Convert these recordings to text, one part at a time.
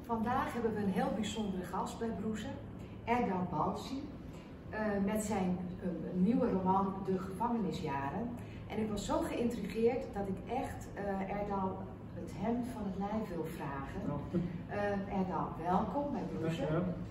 Vandaag hebben we een heel bijzondere gast bij Broeze, Erdal Balci, met zijn nieuwe roman De Gevangenisjaren. En ik was zo geïntrigeerd dat ik echt Erdal het hemd van het lijf wil vragen. Erdal, welkom bij Broeze.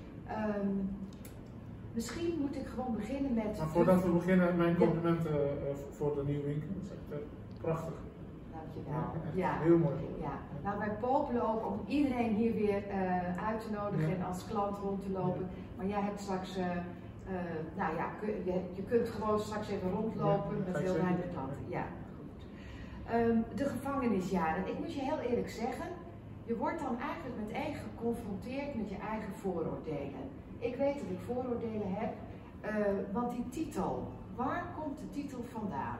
Misschien moet ik gewoon beginnen met... Maar voordat we beginnen, mijn complimenten voor de nieuwe winkel. Dat is echt prachtig. Dankjewel. Ja, heel mooi. Ja. Nou, wij popelen ook om iedereen hier weer uit te nodigen en als klant rond te lopen. Maar jij hebt straks, nou ja, je kunt gewoon straks even rondlopen met heel weinig klanten. Ja, goed. De gevangenisjaren. Ik moet je heel eerlijk zeggen, je wordt dan eigenlijk meteen geconfronteerd met je eigen vooroordelen. Ik weet dat ik vooroordelen heb, want die titel, waar komt de titel vandaan?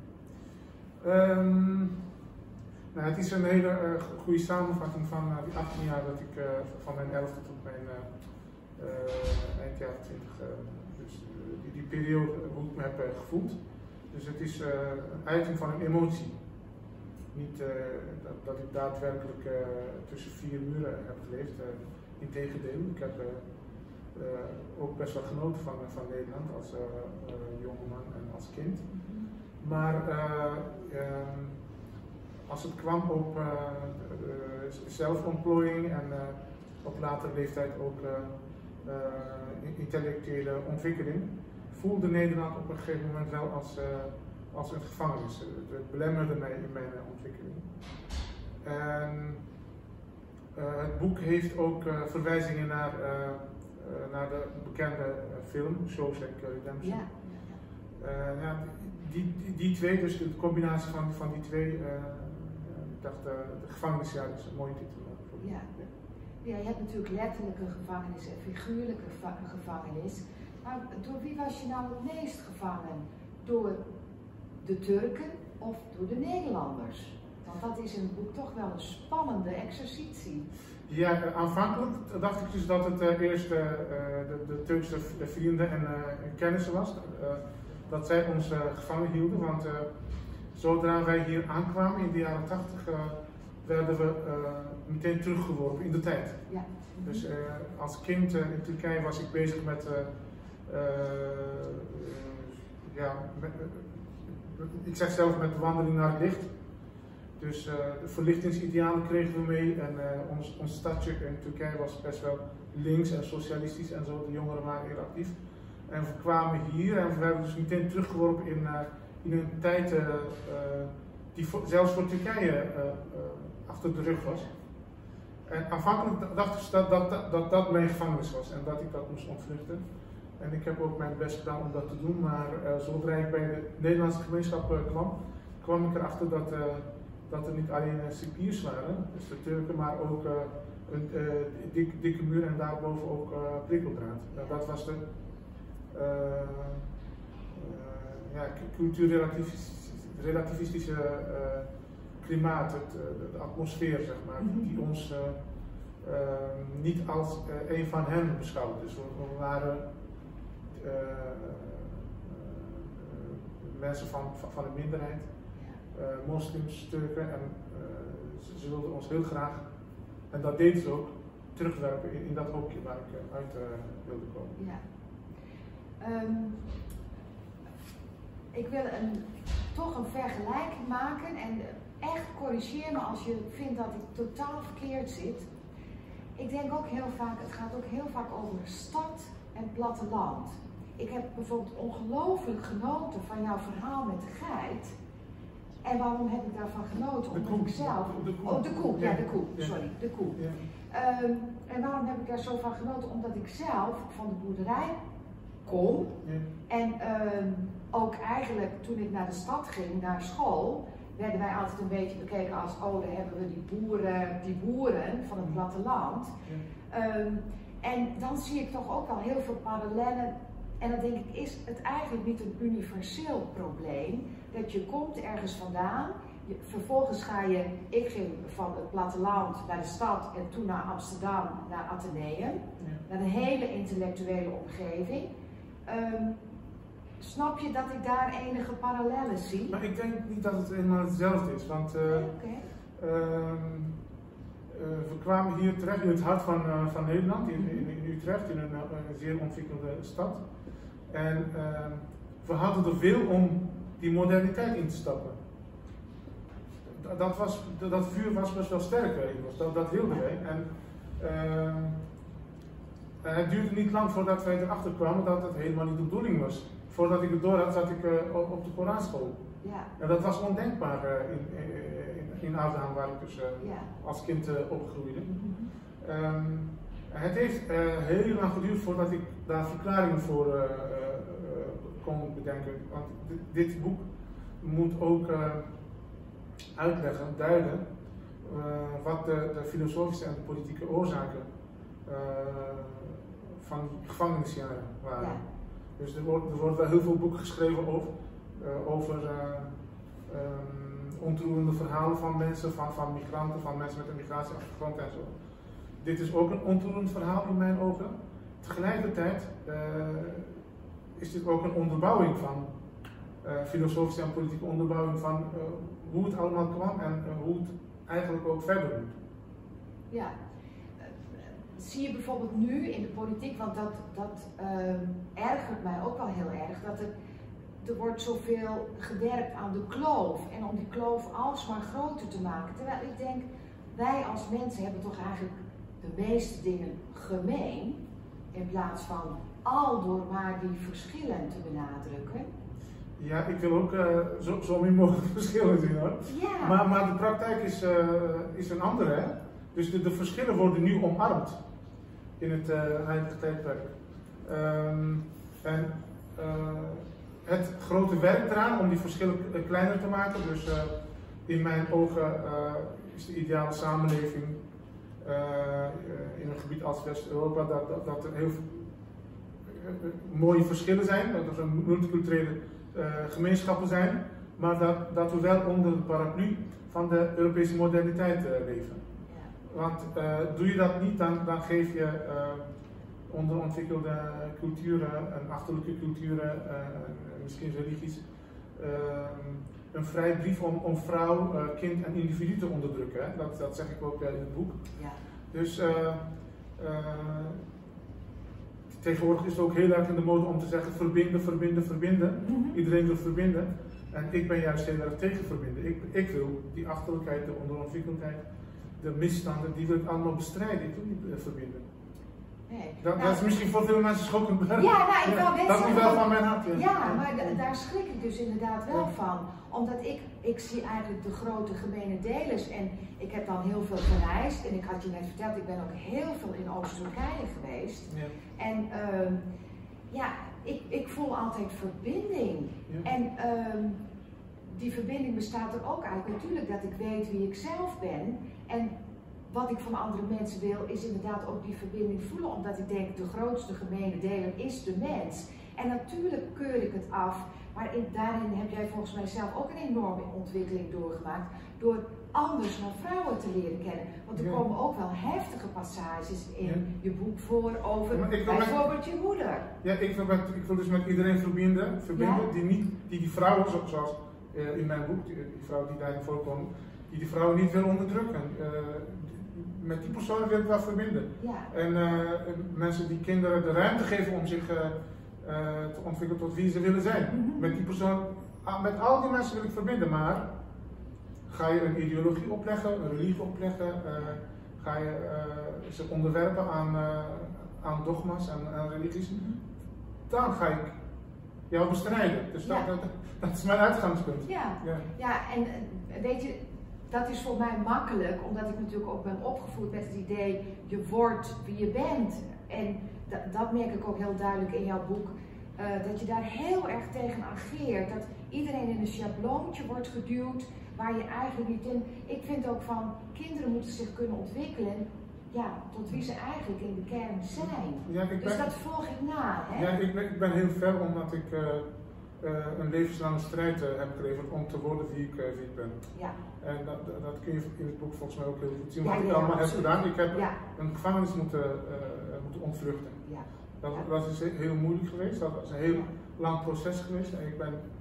Nou, het is een hele goede samenvatting van die 18 jaar dat ik van mijn 11e tot mijn eind jaren 20, dus die periode hoe ik me heb gevoeld. Dus het is een uiting van een emotie. Niet dat ik daadwerkelijk tussen vier muren heb geleefd. Integendeel, ik heb ook best wel genoten van Nederland als jongeman en als kind. Maar als het kwam op zelfontplooiing en op latere leeftijd ook intellectuele ontwikkeling, voelde Nederland op een gegeven moment wel als een gevangenis. Het belemmerde mij in mijn ontwikkeling. En het boek heeft ook verwijzingen naar de bekende film Shawshank Redemption. Ja. Die twee, dus de combinatie van die twee, ik dacht de gevangenisjaar is een mooie titel. Ja. Ja, je hebt natuurlijk letterlijk een gevangenis en figuurlijke gevangenis. Maar door wie was je nou het meest gevangen? Door de Turken of door de Nederlanders? Want dat is in het boek toch wel een spannende exercitie. Ja, aanvankelijk dacht ik dus dat het eerst de Turkse vrienden en kennissen was. Dat zij ons gevangen hielden, want zodra wij hier aankwamen in de jaren 80 werden we meteen teruggeworpen in de tijd. Ja. Dus als kind in Turkije was ik bezig met, ik zeg zelf met de wandeling naar het licht. Dus de verlichtingsidealen kregen we mee en ons stadje in Turkije was best wel links en socialistisch en zo, de jongeren waren heel actief. En we kwamen hier en we werden dus meteen teruggeworpen in een tijd die zelfs voor Turkije achter de rug was. En aanvankelijk dacht ik dat mijn gevangenis was en dat ik dat moest ontvluchten. En ik heb ook mijn best gedaan om dat te doen, maar zodra ik bij de Nederlandse gemeenschap kwam ik erachter dat er niet alleen cipiers waren, dus de Turken, maar ook een dikke muur en daarboven ook prikkeldraad. Dat was de cultuurrelativistische klimaat, de atmosfeer, zeg maar, die ons niet als een van hen beschouwt. Dus we waren mensen van een minderheid, moslims, Turken, en ze wilden ons heel graag, en dat deden ze ook, terugwerpen in dat hokje waar ik uit wilde komen. Ja. Ik wil toch een vergelijking maken en echt corrigeer me als je vindt dat ik totaal verkeerd zit. Ik denk ook heel vaak, het gaat ook heel vaak over stad en platteland. Ik heb bijvoorbeeld ongelooflijk genoten van jouw verhaal met de geit. En waarom heb ik daarvan genoten? Omdat ik zelf... de koe, sorry, de koe. Ja. En waarom heb ik daar zo van genoten? Omdat ik zelf van de boerderij kom. Ja. En ook eigenlijk toen ik naar de stad ging, naar school, werden wij altijd een beetje bekeken als, oh, daar hebben we die boeren van het platteland. Ja. En dan zie ik toch ook wel heel veel parallellen. En dan denk ik, is het eigenlijk niet een universeel probleem? Dat je komt ergens vandaan, vervolgens ik ging van het platteland naar de stad en toen naar Amsterdam, naar Atheneum, naar een hele intellectuele omgeving. Snap je dat ik daar enige parallellen zie? Maar ik denk niet dat het helemaal hetzelfde is, want we kwamen hier terecht in het hart van Nederland, in Utrecht, in een zeer ontwikkelde stad. En we hadden de wil om die moderniteit in te stappen. Dat vuur was best wel sterk in ons, dat wilden wij. En het duurde niet lang voordat wij erachter kwamen dat het helemaal niet de bedoeling was. Voordat ik het door had, zat ik op de Koranschool. Ja. En dat was ondenkbaar in Abraham, waar ik dus als kind opgroeide. Het heeft heel lang geduurd voordat ik daar verklaringen voor kon bedenken. Want dit boek moet ook uitleggen, duiden, wat de filosofische en de politieke oorzaken van die gevangenisjaren waren. Ja. Dus er wordt wel heel veel boeken geschreven over ontroerende verhalen van mensen, van migranten, van mensen met een migratieachtergrond en zo. Dit is ook een ontroerend verhaal in mijn ogen. Tegelijkertijd is dit ook een onderbouwing van filosofische en politieke onderbouwing van hoe het allemaal kwam en hoe het eigenlijk ook verder moet. Ja. Zie je bijvoorbeeld nu in de politiek, want dat ergert mij ook wel heel erg, dat er wordt zoveel gewerkt aan de kloof en om die kloof alsmaar groter te maken. Terwijl ik denk, wij als mensen hebben toch eigenlijk de meeste dingen gemeen, in plaats van aldoor maar die verschillen te benadrukken. Ja, ik wil ook zo min mogelijk verschillen zien hoor. Ja. Maar de praktijk is een andere, hè? Dus de verschillen worden nu omarmd in het huidige tijdperk. Het grote werk eraan om die verschillen kleiner te maken, dus in mijn ogen is de ideale samenleving in een gebied als West-Europa dat er heel mooie verschillen zijn, dat er multiculturele gemeenschappen zijn, maar dat we wel onder de paraplu van de Europese moderniteit leven. Want doe je dat niet, dan geef je onderontwikkelde culturen en achterlijke culturen, misschien religies, een vrije brief om vrouw, kind en individu te onderdrukken. Hè? Dat zeg ik ook in het boek. Ja. Dus tegenwoordig is het ook heel erg in de mode om te zeggen verbinden, verbinden, verbinden. Iedereen wil verbinden. En ik ben juist heel erg tegen verbinden. Ik wil die achterlijkheid, de onderontwikkeldheid, de misstanden, die wil ik allemaal bestrijden. Ik wil niet verbinden. Nee. Dat is misschien voor veel mensen schokkend. Ja, nou, ik wil dat is wel van mijn hart. Ja, maar daar schrik ik dus inderdaad wel van. Omdat ik zie eigenlijk de grote gemene delers. En ik heb dan heel veel gereisd. En ik had je net verteld, ik ben ook heel veel in Oost-Turkije geweest. Ja. En ik voel altijd verbinding. Ja. En die verbinding bestaat er ook uit. Natuurlijk dat ik weet wie ik zelf ben. En wat ik van andere mensen wil, is inderdaad ook die verbinding voelen. Omdat ik denk, de grootste gemene deler is de mens. En natuurlijk keur ik het af. Maar daarin heb jij volgens mij zelf ook een enorme ontwikkeling doorgemaakt. Door anders naar vrouwen te leren kennen. Want er komen ook wel heftige passages in je boek voor over bijvoorbeeld je moeder. Ja, ik wil dus met iedereen verbinden die vrouwen, zoals in mijn boek, die vrouw die daarin voorkomt, die vrouwen niet wil onderdrukken. Met die personen wil ik wel verbinden. Ja. En mensen die kinderen de ruimte geven om zich te ontwikkelen tot wie ze willen zijn. Met die persoon, met al die mensen wil ik verbinden, maar ga je een ideologie opleggen, een religie opleggen, ga je ze onderwerpen aan dogma's en religies, dan ga ik jou bestrijden. Dus dat is mijn uitgangspunt. Ja, en weet je, dat is voor mij makkelijk, omdat ik natuurlijk ook ben opgevoed met het idee, je wordt wie je bent. En dat merk ik ook heel duidelijk in jouw boek, dat je daar heel erg tegen ageert. Dat iedereen in een schabloontje wordt geduwd, waar je eigenlijk niet in... Ik vind ook van, kinderen moeten zich kunnen ontwikkelen, tot wie ze eigenlijk in de kern zijn. Dus dat volg ik na. Hè? Ja, ik ben heel ver omdat ik een levenslange strijd heb geleverd om te worden wie ik ben. Ja. En dat kun je in het boek volgens mij ook heel goed zien. Wat ik allemaal heb gedaan. Ik heb een gevangenis moeten ontvluchten. Ja. Dat is heel moeilijk geweest. Dat is een heel lang proces geweest. En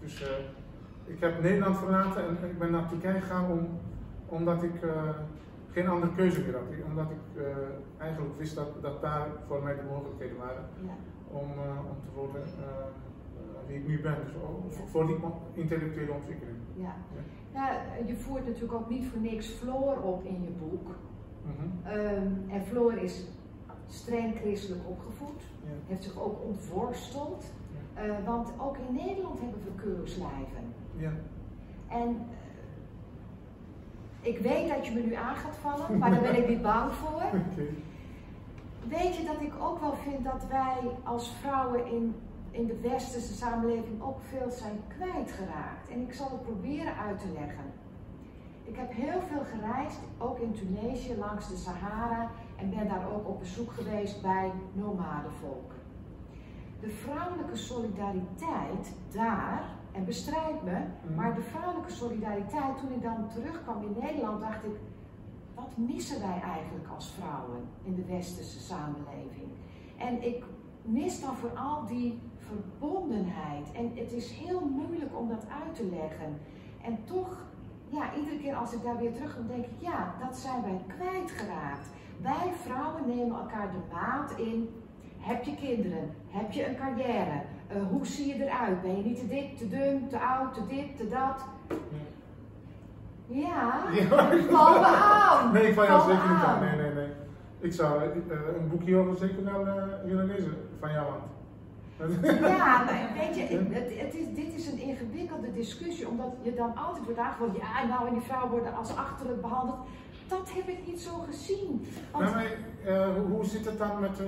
ik heb Nederland verlaten en ik ben naar Turkije gegaan omdat ik geen andere keuze meer had. Omdat ik eigenlijk wist dat daar voor mij de mogelijkheden waren om te worden wie ik nu ben. Dus voor die intellectuele ontwikkeling. Ja. Nou, je voert natuurlijk ook niet voor niks Floor op in je boek. En Floor is streng christelijk opgevoed, heeft zich ook ontworsteld. Want ook in Nederland hebben we keurslijven. Ja. En ik weet dat je me nu aan gaat vallen, maar daar ben ik niet bang voor. Okay. Weet je dat ik ook wel vind dat wij als vrouwen in de westerse samenleving ook veel zijn kwijtgeraakt. En ik zal het proberen uit te leggen. Ik heb heel veel gereisd, ook in Tunesië, langs de Sahara, en ben daar ook op bezoek geweest bij nomadenvolk. De vrouwelijke solidariteit daar, en bestrijd me, maar de vrouwelijke solidariteit, toen ik dan terugkwam in Nederland, dacht ik, wat missen wij eigenlijk als vrouwen in de westerse samenleving? En ik mis dan vooral die verbondenheid. En het is heel moeilijk om dat uit te leggen. En toch, ja, iedere keer als ik daar weer terug kom, denk ik, ja, dat zijn wij kwijtgeraakt. Wij vrouwen nemen elkaar de maat in. Heb je kinderen? Heb je een carrière? Hoe zie je eruit? Ben je niet te dik, te dun, te oud, te dit, te dat? Ja, val me aan. Nee, ik val jou zeker niet aan. Nee. Ik zou een boek hierover zeker wel willen lezen van jou aan. Ja, maar weet je, dit is een ingewikkelde discussie, omdat je dan altijd wordt aangevallen, ja, nou, en die vrouwen worden als achterlijk behandeld. Dat heb ik niet zo gezien. Want... Maar hoe zit het dan met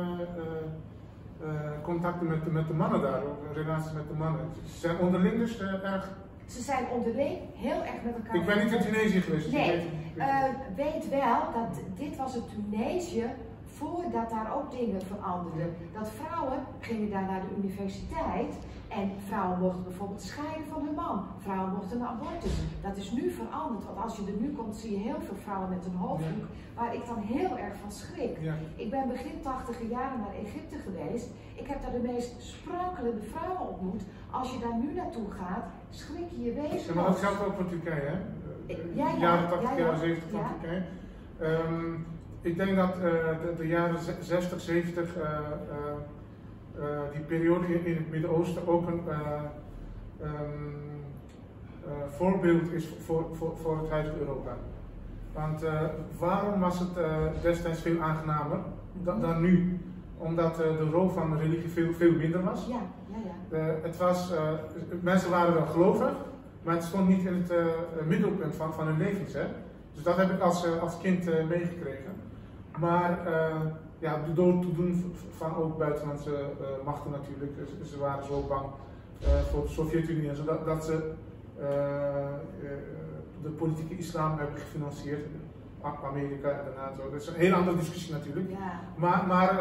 contacten met de mannen daar, relaties met de mannen? Ze zijn onderling dus erg... Ze zijn onderling heel erg met elkaar... Ik ben niet in Tunesië geweest. Nee, weet wel dat dit was het Tunesië voordat daar ook dingen veranderden. Dat vrouwen gingen daar naar de universiteit en vrouwen mochten bijvoorbeeld scheiden van hun man. Vrouwen mochten een abortus. Dat is nu veranderd, want als je er nu komt zie je heel veel vrouwen met een hoofddoek waar ik dan heel erg van schrik. Ja. Ik ben begin 80e jaren naar Egypte geweest. Ik heb daar de meest sprankelende vrouwen ontmoet. Als je daar nu naartoe gaat, schrik je je wezen. Ja, maar dat geldt ook voor Turkije, hè? Jaren 80, jaren 70 van Turkije. Ik denk dat de jaren 60, 70, die periode in het Midden-Oosten ook een voorbeeld is voor het huidige Europa. Want waarom was het destijds veel aangenamer dan nu? Omdat de rol van de religie veel minder was. Het was, mensen waren wel gelovig, maar het stond niet in het middelpunt van hun levens. Hè? Dus dat heb ik als kind meegekregen. Maar ja, door te doen van ook buitenlandse machten natuurlijk, ze waren zo bang voor de Sovjet-Unie en zo, dat ze de politieke islam hebben gefinancierd. Amerika en de NATO. Dat is een hele andere discussie natuurlijk. Ja. Maar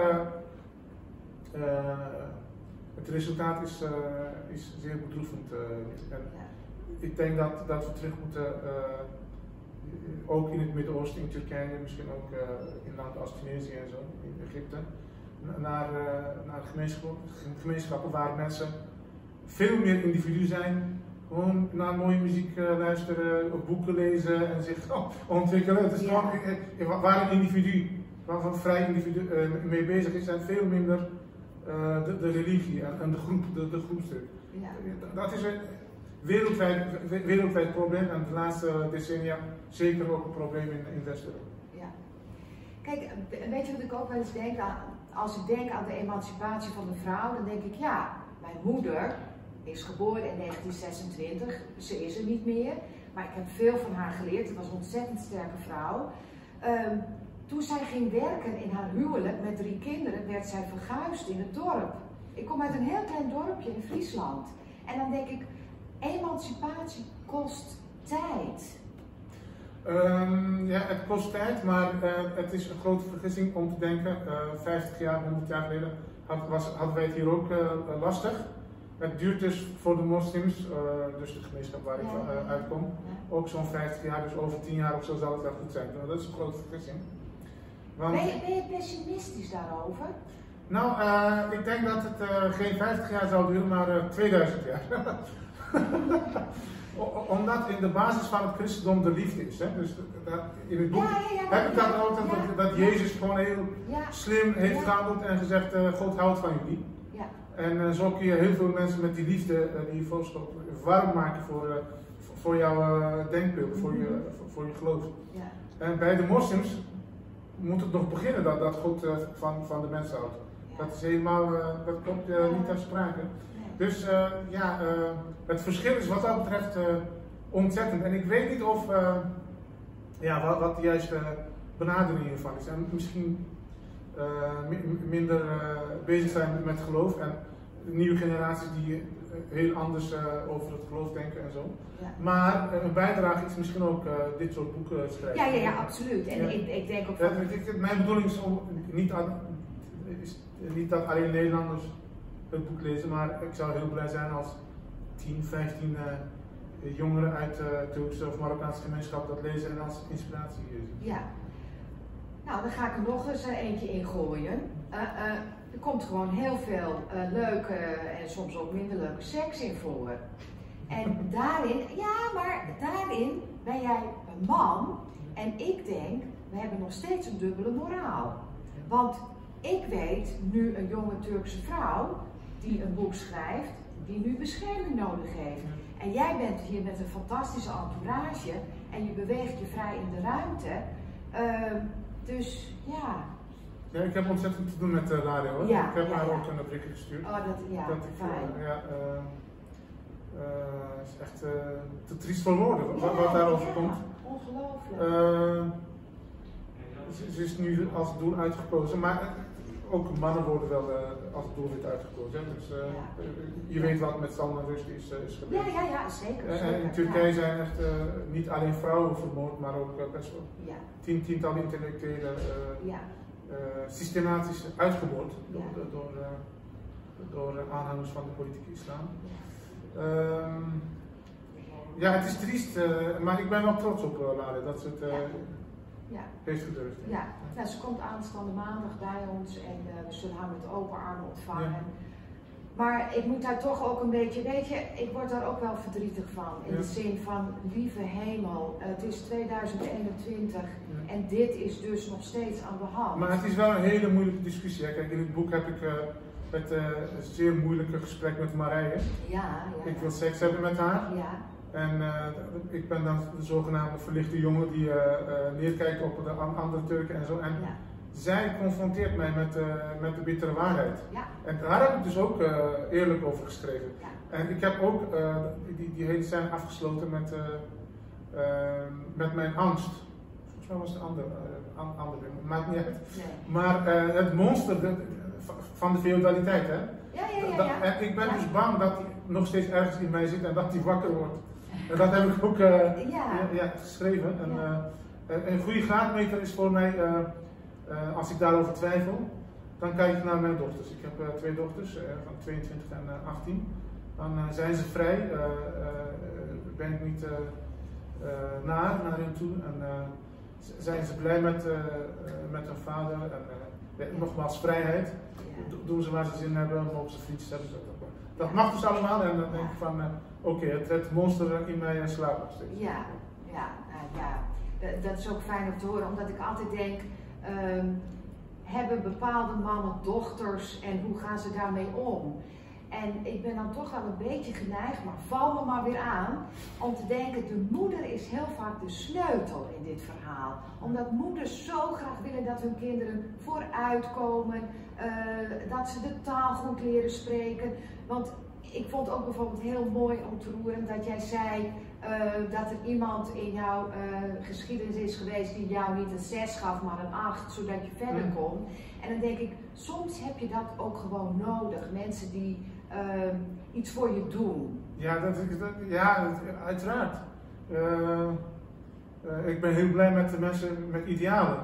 het resultaat is zeer bedroevend. Ik denk dat we terug moeten, ook in het Midden-Oosten, in Turkije, misschien ook in landen als Tunesië en zo, in Egypte, naar gemeenschappen waar mensen veel meer individu zijn. Gewoon naar mooie muziek luisteren, boeken lezen en zich ontwikkelen. Het is gewoon waar een individu, waar een vrij individu mee bezig is, en veel minder de religie en de groepsdruk. Ja. Dat is een wereldwijd probleem en de laatste decennia zeker ook een probleem in West-Europa. Ja. Kijk, weet je wat ik ook wel eens denk? Als ik denk aan de emancipatie van de vrouw, dan denk ik, ja, mijn moeder is geboren in 1926, ze is er niet meer, maar ik heb veel van haar geleerd. Het was een ontzettend sterke vrouw. Toen zij ging werken in haar huwelijk met 3 kinderen, werd zij verguisd in het dorp. Ik kom uit een heel klein dorpje in Friesland. En dan denk ik, emancipatie kost tijd. Ja, het kost tijd, maar het is een grote vergissing om te denken, 50 jaar, 100 jaar geleden hadden wij het hier ook lastig. Het duurt dus voor de moslims, dus de gemeenschap waar ik uitkom, ook zo'n 50 jaar, dus over 10 jaar of zo zal het wel goed zijn. Dat is een grote vergissing. Want... Ben je pessimistisch daarover? Nou, ik denk dat het geen 50 jaar zal duren, maar 2000 jaar. Omdat in de basis van het christendom de liefde is. Hè? Dus in het boek heb ik dat ook, dat Jezus gewoon heel slim heeft gehandeld en gezegd, God houdt van jullie. Ja. En zo kun je heel veel mensen met die liefde die je voorstelt warm maken voor jouw denkbeeld, voor je geloof. Ja. En bij de moslims moet het nog beginnen dat God van de mensen houdt. Ja. Dat is helemaal, dat komt niet ter sprake. Nee. Dus het verschil is wat dat betreft ontzettend. En ik weet niet of, wat de juiste benadering hiervan is. En misschien minder bezig zijn met geloof en nieuwe generaties die heel anders over het geloof denken en zo. Ja. Maar een bijdrage is misschien ook dit soort boeken schrijven. Ja, absoluut. En ik denk ook van... Mijn bedoeling is om niet dat alleen Nederlanders het boek lezen, maar ik zou heel blij zijn als 10, 15 jongeren uit de Turkse of Marokkaanse gemeenschap dat lezen en als inspiratie zien. Ja. Nou, dan ga ik er nog eens eentje in gooien. Er komt gewoon heel veel leuke en soms ook minder leuke seks in voor. En daarin ben jij een man en ik denk, we hebben nog steeds een dubbele moraal. Want ik weet nu een jonge Turkse vrouw die een boek schrijft, die nu bescherming nodig heeft. En jij bent hier met een fantastische entourage en je beweegt je vrij in de ruimte. Dus ja. Ja, ik heb ontzettend te doen met Lara hoor. Ja, ik heb haar ook een berichtje gestuurd. Oh, fijn. Het is echt te triest voor woorden wat daarover komt. Ongelooflijk. Ze is nu als doel uitgekozen, maar ook mannen worden wel als doelwit uitgekozen. Hè? Dus je weet wat met Salman Rushdie is gebeurd. Ja, zeker. In Turkije zijn echt niet alleen vrouwen vermoord, maar ook best wel tientallen intellectuelen systematisch uitgemoord door aanhangers van de politieke islam. Het is triest, maar ik ben wel trots op Lara dat ze het heeft gedurfd. Ja, nou, ze komt aanstaande maandag bij ons en we zullen haar met open armen ontvangen. Ja. Maar ik moet daar toch ook een beetje, weet je, ik word daar ook wel verdrietig van. In de zin van, lieve hemel, het is 2021 en dit is dus nog steeds aan de hand. Maar het is wel een hele moeilijke discussie. Hè? Kijk, in het boek heb ik het zeer moeilijke gesprek met Marije. Ik wil seks hebben met haar. Ja. En ik ben dan de zogenaamde verlichte jongen die neerkijkt op de andere Turken en zo. En zij confronteert mij met de bittere waarheid. Ja. En daar heb ik dus ook eerlijk over geschreven. Ja. En ik heb ook die hele scène afgesloten met mijn angst. Volgens mij was het een ander ding, maakt niet uit. Nee. Maar het monster van de feodaliteit, hè? Ja. En ik ben dus bang dat hij nog steeds ergens in mij zit en dat hij wakker wordt. En dat heb ik ook geschreven. En een goede graadmeter is voor mij, als ik daarover twijfel, dan kijk ik naar mijn dochters. Ik heb 2 dochters, van 22 en 18. Dan zijn ze vrij, ben ik niet naar hen toe. En zijn ze blij met hun vader. En nogmaals, vrijheid. Doen ze waar ze zin hebben, mogen ze vriendjes hebben. Dat mag dus allemaal en dan denk ik van, oké, het monster in mij slaapt nog steeds. Dat is ook fijn om te horen, omdat ik altijd denk, hebben bepaalde mannen dochters en hoe gaan ze daarmee om? En ik ben dan toch wel een beetje geneigd, maar val me maar weer aan, om te denken, de moeder is heel vaak de sleutel in dit verhaal. Omdat moeders zo graag willen dat hun kinderen vooruitkomen, dat ze de taal goed leren spreken. Want ik vond ook bijvoorbeeld heel mooi om te roeren dat jij zei dat er iemand in jouw geschiedenis is geweest die jou niet een 6 gaf, maar een 8, zodat je verder kon. En dan denk ik, soms heb je dat ook gewoon nodig. Mensen die iets voor je doen. Ja, uiteraard. Ik ben heel blij met de mensen met idealen.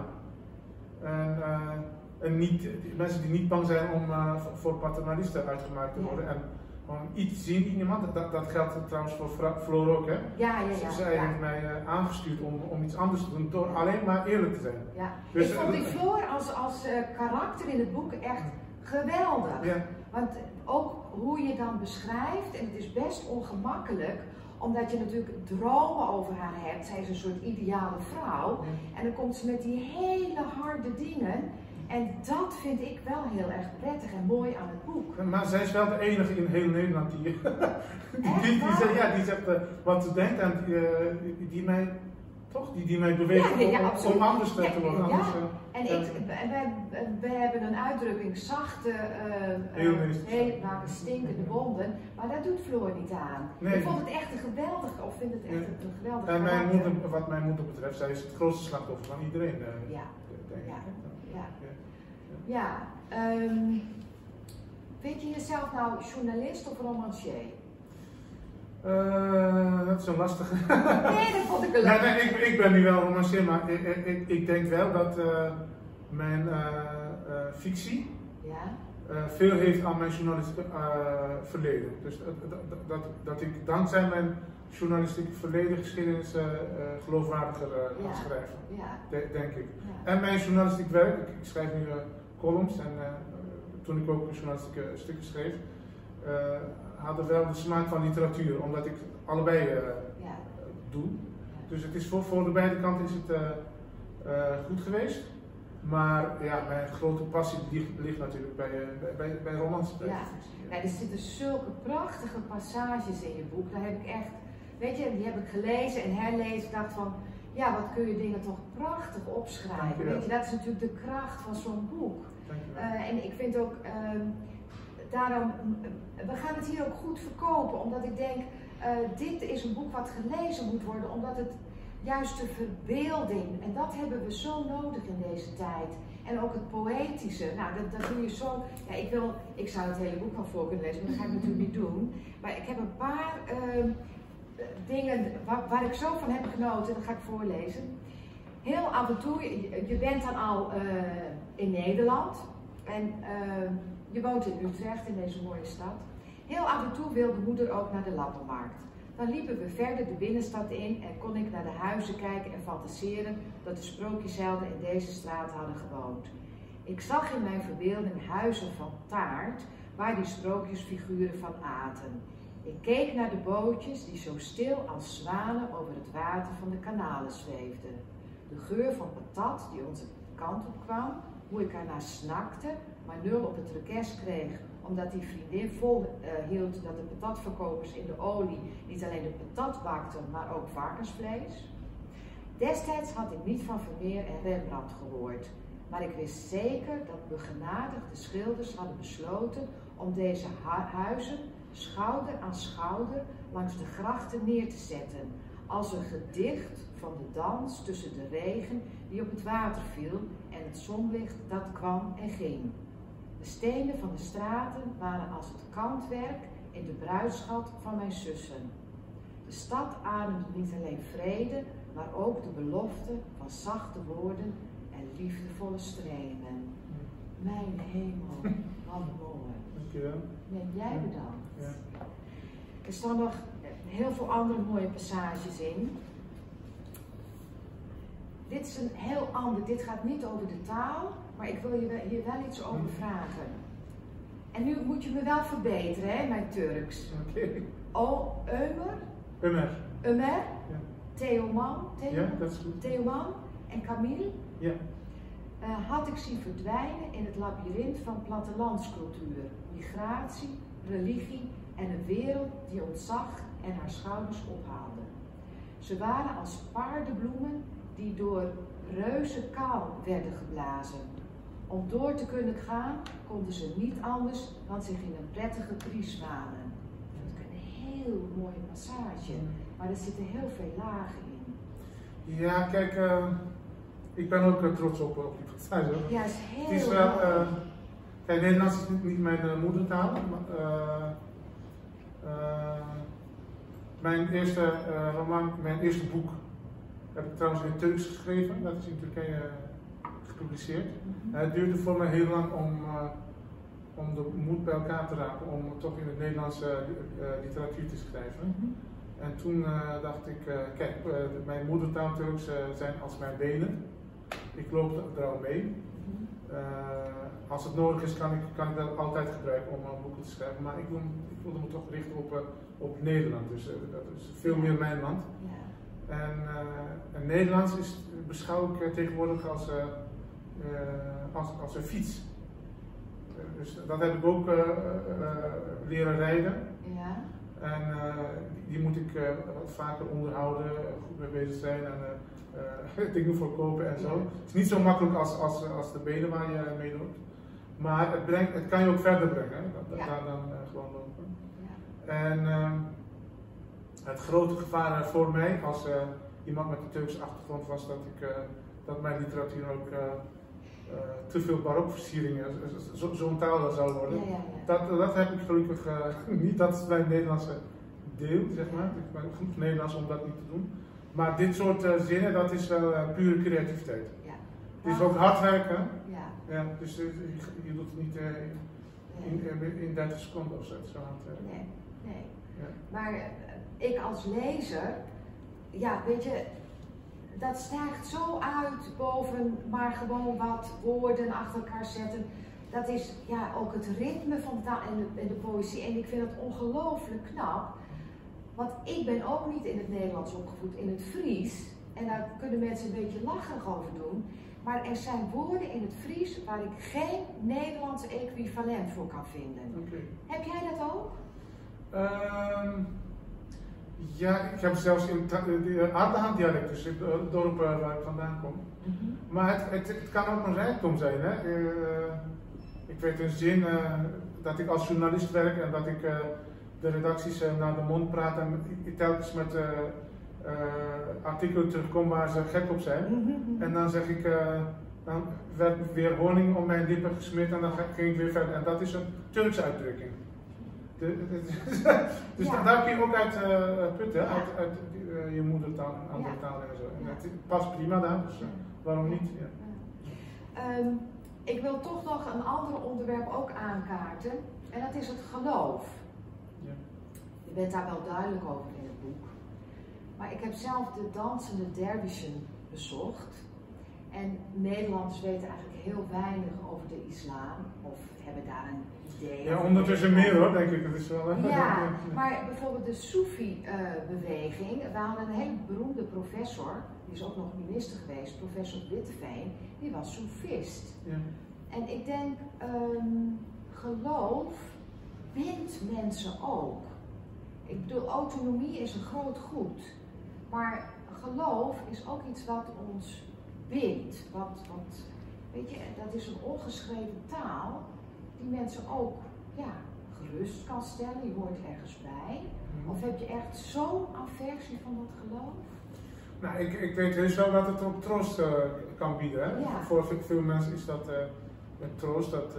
En mensen die niet bang zijn om voor paternalisten uitgemaakt te worden. En gewoon iets zien in iemand. Dat geldt trouwens voor Floor ook. Hè? Zij heeft mij aangestuurd om iets anders te doen door alleen maar eerlijk te zijn. Ja. Dus, ik vond die Floor als karakter in het boek echt geweldig. Ja. Want ook hoe je dan beschrijft, en het is best ongemakkelijk Omdat je natuurlijk dromen over haar hebt. Zij is een soort ideale vrouw. En dan komt ze met die hele harde dingen. En dat vind ik wel heel erg prettig en mooi aan het boek. Maar zij is wel de enige in heel Nederland die zegt wat ze denkt en die mij beweegt om anders te worden. En we hebben een uitdrukking, zachte, maken stinkende wonden, maar dat doet Floor niet aan. Nee. Ik vond het echt een geweldige, of vind het echt een geweldige en wat mijn moeder betreft, zij is het grootste slachtoffer van iedereen. Vind je jezelf nou journalist of romancier? Dat is een lastige. Nee, dat vond ik een lastige. Nee, ik ben nu wel romancier, maar ik denk wel dat mijn fictie veel heeft aan mijn journalistieke verleden. Dus dat ik dankzij mijn journalistieke verleden geschiedenis geloofwaardiger kan schrijven, denk ik. Ja. En mijn journalistiek werk, ik schrijf nu columns en toen ik ook journalistieke stukken schreef, hadden wel de smaak van literatuur, omdat ik allebei doe. Dus het is voor de beide kanten is het goed geweest. Maar ja, mijn grote passie ligt natuurlijk bij romans. Er zitten zulke prachtige passages in je boek. Daar heb ik echt, weet je, die heb ik gelezen en herlezen. Ik dacht van, ja, wat kun je dingen toch prachtig opschrijven. Weet je, dat is natuurlijk de kracht van zo'n boek. En ik vind ook, daarom, we gaan het hier ook goed verkopen, omdat ik denk, dit is een boek wat gelezen moet worden, omdat het juist de verbeelding, en dat hebben we zo nodig in deze tijd. En ook het poëtische, nou dat doe je zo, ja, ik zou het hele boek van voor kunnen lezen, maar dat ga ik natuurlijk niet doen. Maar ik heb een paar dingen waar ik zo van heb genoten, dat ga ik voorlezen. Heel af en toe, je bent dan al in Nederland en je woont in Utrecht, in deze mooie stad. Heel af en toe wilde moeder ook naar de lappenmarkt. Dan liepen we verder de binnenstad in en kon ik naar de huizen kijken en fantaseren dat de sprookjeshelden in deze straat hadden gewoond. Ik zag in mijn verbeelding huizen van taart waar die sprookjesfiguren van aten. Ik keek naar de bootjes die zo stil als zwanen over het water van de kanalen zweefden. De geur van patat die onze kant op kwam, hoe ik ernaar snakte, maar nul op het rekest kreeg, omdat die vriendin volhield dat de patatverkopers in de olie niet alleen de patat bakten, maar ook varkensvlees. Destijds had ik niet van Vermeer en Rembrandt gehoord, maar ik wist zeker dat begenadigde schilders hadden besloten om deze huizen schouder aan schouder langs de grachten neer te zetten, als een gedicht van de dans tussen de regen die op het water viel en het zonlicht dat kwam en ging. De stenen van de straten waren als het kantwerk in de bruidsschat van mijn zussen. De stad ademde niet alleen vrede, maar ook de belofte van zachte woorden en liefdevolle strenen. Mijn hemel, wat mooi. Dankjewel. Nee, jij bedankt. Ja. Er staan nog heel veel andere mooie passages in. Dit is een heel ander, dit gaat niet over de taal, maar ik wil je hier wel iets over vragen. En nu moet je me wel verbeteren, hè, mijn Turks. Oké. Ömer. Ja. Teoman. Ja, dat is goed. Teoman en Camille. Ja. Had ik zien verdwijnen in het labyrint van plattelandscultuur, migratie, religie en een wereld die ons zag en haar schouders ophaalde. Ze waren als paardenbloemen die door reuzenkaal werden geblazen. Om door te kunnen gaan, konden ze niet anders dan zich in een prettige bries wanen. Dat is een heel mooie passage, maar er zitten heel veel lagen in. Ja, kijk, ik ben ook trots op die passage. Ja, is heel het is wel, kijk, Nederlands is niet mijn moedertaal. Mijn eerste roman, mijn eerste boek, heb ik trouwens in het Turks geschreven. Dat is in Turkije gepubliceerd. Het duurde voor mij heel lang om de moed bij elkaar te raken om toch in het Nederlandse literatuur te schrijven. En toen dacht ik, kijk, mijn moedertaal Turks zijn als mijn benen. Ik loop er al mee. als het nodig is, kan ik dat altijd gebruiken om boeken te schrijven. Maar ik wilde me toch richten op Nederland. Dus dat is veel meer mijn land. Ja. En Nederlands beschouw ik tegenwoordig als een fiets. Dus dat heb ik ook leren rijden. Ja. En die moet ik wat vaker onderhouden, goed mee bezig zijn en dingen verkopen en zo. Ja. Het is niet zo makkelijk als de benen waar je mee loopt. Maar het kan je ook verder brengen. Dat Ja. kan dan gewoon lopen. Ja. En het grote gevaar voor mij als iemand met een Turkse achtergrond was dat mijn literatuur ook te veel barokversieringen, zo'n taal zou worden. Ja, ja, ja. Dat heb ik gelukkig niet, dat is mijn Nederlandse deel, zeg maar. Ik ben goed Nederlands om dat niet te doen. Maar dit soort zinnen, dat is wel pure creativiteit. Ja. Het is ook hard werken. Ja. Ja, dus je doet het niet in 30 seconden of zo, zo hard werken. Nee, nee. Ja. Maar ik als lezer, ja, weet je, dat stijgt zo uit boven maar gewoon wat woorden achter elkaar zetten. Dat is ja ook het ritme van de taal en de poëzie. En ik vind het ongelooflijk knap. Want ik ben ook niet in het Nederlands opgevoed, in het Fries. En daar kunnen mensen een beetje lacherig over doen. Maar er zijn woorden in het Fries waar ik geen Nederlandse equivalent voor kan vinden. Okay. Heb jij dat ook? Ja, ik heb zelfs in het Ardahan dialect, dus het dorp waar ik vandaan kom. Maar het kan ook een rijkdom zijn. Hè? Ik weet een zin dat ik als journalist werk en dat ik de redacties naar de mond praat en telkens met artikelen terugkom waar ze gek op zijn. En dan zeg ik, dan werd weer honing om mijn lippen gesmeerd en dan ging ik weer verder. En dat is een Turkse uitdrukking. Dus Ja. daar kun je ook uit putten, Ja. uit je moedertaal en andere talen en zo. En Ja. het past prima daar, dus waarom niet? Ja. Ik wil toch nog een ander onderwerp ook aankaarten. En dat is het geloof. Ja. Je bent daar wel duidelijk over in het boek. Maar ik heb zelf de dansende dervishen bezocht. En Nederlanders weten eigenlijk heel weinig over de islam. Of hebben daar een idee. Ja, ondertussen meer hoor, denk ik. Dat is wel, ja, maar bijvoorbeeld de Soefi-beweging. We hadden een hele beroemde professor, die is ook nog minister geweest, professor Witteveen, die was soefist. Ja. En ik denk, geloof bindt mensen ook. Ik bedoel, autonomie is een groot goed, maar geloof is ook iets wat ons bindt. Weet je, dat is een ongeschreven taal die mensen ook gerust kan stellen. Je hoort ergens bij. Of heb je echt zo'n aversie van dat geloof? Nou, ik weet heus wel dat het ook troost kan bieden. Hè? Ja. Voor veel mensen is dat een troost dat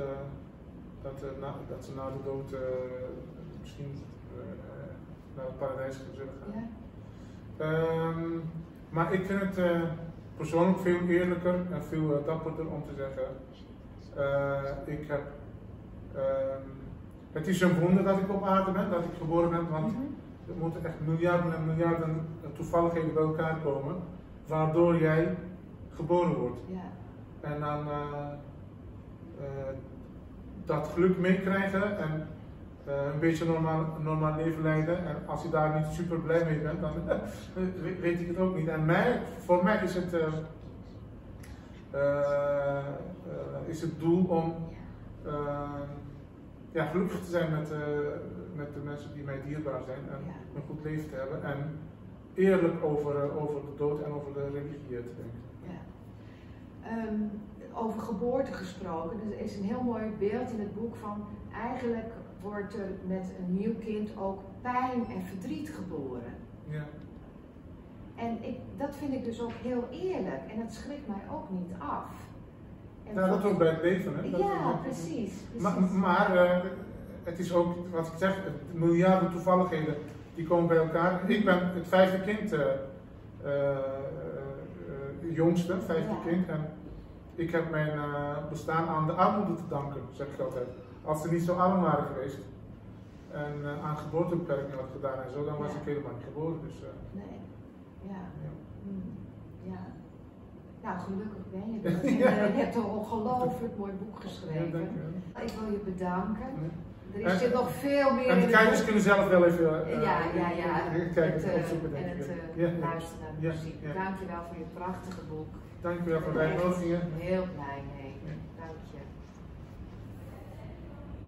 ze na de dood misschien naar het paradijs zullen gaan. Ja. Maar ik vind het persoonlijk veel eerlijker en veel dapperder om te zeggen, het is een wonder dat ik op aarde ben, dat ik geboren ben, want er moeten echt miljarden en miljarden toevalligheden bij elkaar komen, waardoor jij geboren wordt. Ja. En dan dat geluk meekrijgen en een beetje normaal leven leiden. En als je daar niet super blij mee bent, dan weet ik het ook niet. En voor mij is het doel om gelukkig te zijn met de mensen die mij dierbaar zijn en een goed leven te hebben. En eerlijk over de dood en over de religie te denken. Ja. Over geboorte gesproken, er is een heel mooi beeld in het boek van eigenlijk wordt er met een nieuw kind ook pijn en verdriet geboren. Ja. En dat vind ik dus ook heel eerlijk en dat schrikt mij ook niet af. En Ja, dat ook bij het leven, hè? Ja, precies. Maar het is ook, wat ik zeg, miljarden toevalligheden die komen bij elkaar. Ik ben het vijfde kind, jongste, vijfde kind. En ik heb mijn bestaan aan de armoede te danken, zeg ik altijd. Als ze niet zo arm waren geweest en aan geboortebeperking had gedaan en zo, dan was ik helemaal niet geboren. Dus, nee, ja. Ja. Ja. Nou, gelukkig ben je er. Je hebt een ongelooflijk mooi boek geschreven. Ik wil je bedanken. Er zit nog veel meer in. En de kijkers kunnen zelf wel even kijken opzoeken. En het luisteren naar de muziek. Dank je wel voor je prachtige boek. Dank je wel voor de uitnodigingen. Heel blij mee.